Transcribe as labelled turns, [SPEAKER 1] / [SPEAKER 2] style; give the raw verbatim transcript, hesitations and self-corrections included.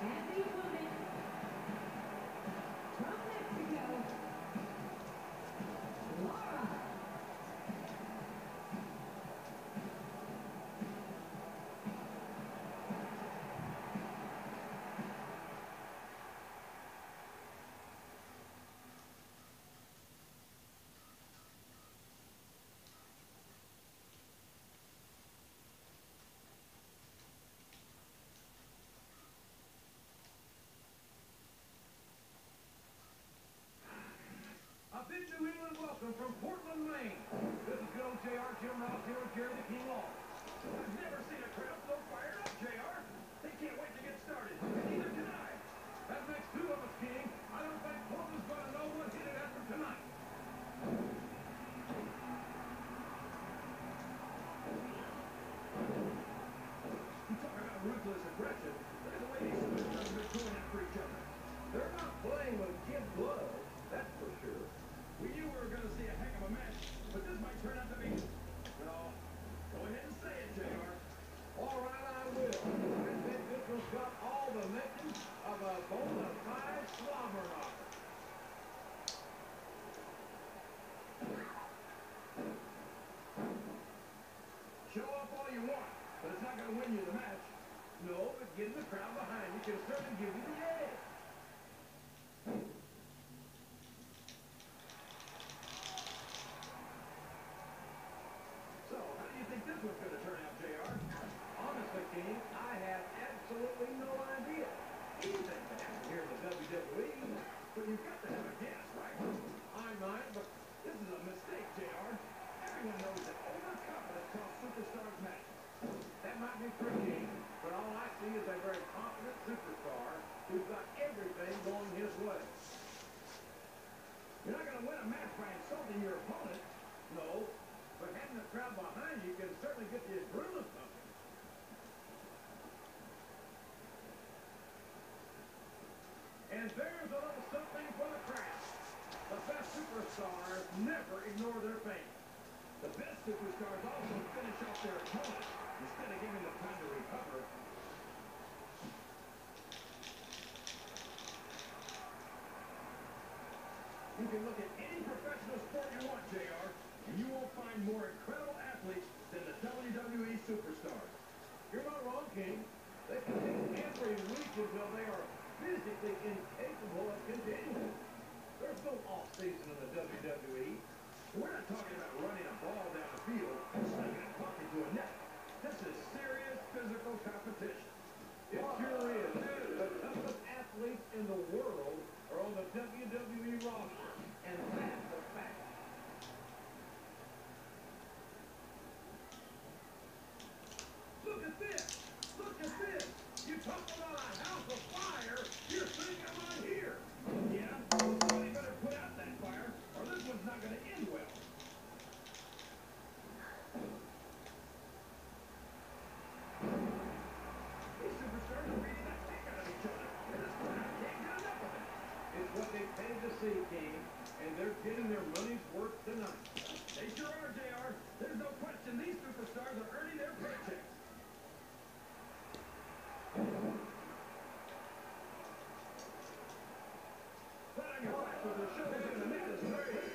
[SPEAKER 1] New England welcome from Portland, Maine. This is good old J R, Jim Ross here with Jerry the King Law. I've never seen a crowd so fired up, J R. They can't wait to get started, and neither can I. That makes two of us, King. I don't think Portland's going to know what hit it after tonight. You talk about ruthless aggression. Look at the way these superstars are going after each other. They're not playing with kid gloves, that's for sure. We knew we were going to see a heck of a match, but this might turn out to be... No. Go ahead and say it, J R. All right, I will. I think this one's got all the makings of a bona fide slobber knocker. Show off all you want, but it's not going to win you the match. No, but getting the crowd behind you can certainly give you the edge. This was going to turn out, J R. Honestly, King, I have absolutely no idea. Anything can happen here in the W W E, but you've got to have a guess, right? I might, but this is a mistake, J R. Everyone knows that overconfidence costs superstars matches. That might be true, King, but all I see is a very confident superstar who's got everything going his way. You're not going to win a match by insulting your opponent. No. But having the crowd behind you can certainly get the adrenaline pumping. And there's a little something for the crowd. The best superstars never ignore their fans. The best superstars also finish off their opponent instead of giving them time to recover. You can look at any professional sport you want, J R. And you won't find more incredible athletes than the W W E superstars. You're not wrong, King. They continue every week until they are physically incapable of continuing. There's no off-season in the W W E. We're not talking about running a ball down the field and slinging a puck into a net. This is serious physical competition. It sure is. The toughest athletes in the world are on the W W E roster, and that's a fact. Look at this! Look at this! You talk about a house of fire, you're seeing them right here! Yeah, well, somebody better put out that fire, or this one's not going to end well. These superstars are beating the heck out of each other, and this crowd can't get enough of it. It's what they paid to see, King, and they're getting their money's worth tonight. They sure are, J R. There's no question these superstars are earning their paychecks. Flat on your back with the shoulders in the net is very